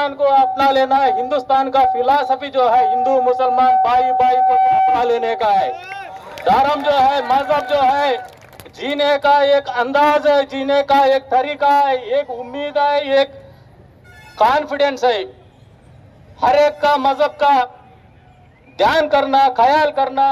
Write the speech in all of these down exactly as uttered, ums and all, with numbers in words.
हिंदुस्तान को अपना लेना है। हिंदुस्तान का फिलॉसफी जो है हिंदू मुसलमान भाई भाई को अपना लेने का है। धर्म जो है, मजहब जो है, जीने का एक अंदाज है, जीने का एक तरीका है, एक उम्मीद है, एक कॉन्फिडेंस है। हर एक का मजहब का ध्यान करना, ख्याल करना,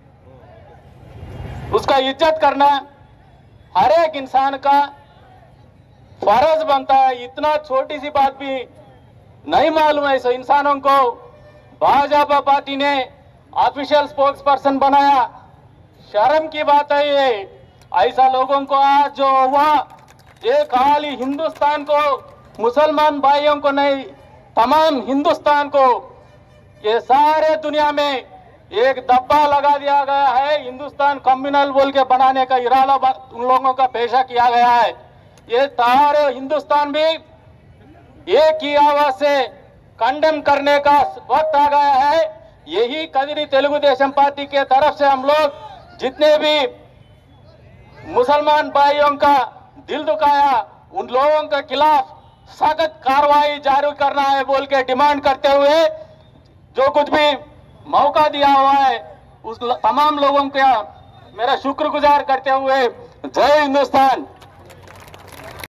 उसका इज्जत करना हर एक इंसान का फर्ज बनता है। इतना छोटी सी बात भी नहीं मालूम है ऐसे इंसानों को भाजपा पार्टी ने ऑफिशियल स्पोक्स पर्सन बनाया। शर्म की बात है ये। ऐसा लोगों को आज जो हुआ, ये खाली हिंदुस्तान को, मुसलमान भाइयों को नहीं, तमाम हिंदुस्तान को, ये सारे दुनिया में एक दब्बा लगा दिया गया है। हिंदुस्तान कम्युनल बोल के बनाने का इरादा उन लोगों का पेशा किया गया है। ये सारे हिंदुस्तान भी एक ही आवाज से कंडेम करने का वक्त आ गया है। यही कदरी तेलुगु देशम पार्टी के तरफ से हम लोग जितने भी मुसलमान भाइयों का दिल दुखाया, उन लोगों के खिलाफ सख्त कार्रवाई जारी करना है बोल के डिमांड करते हुए, जो कुछ भी मौका दिया हुआ है उस तमाम लोगों का मेरा शुक्रगुजार करते हुए, जय हिंदुस्तान।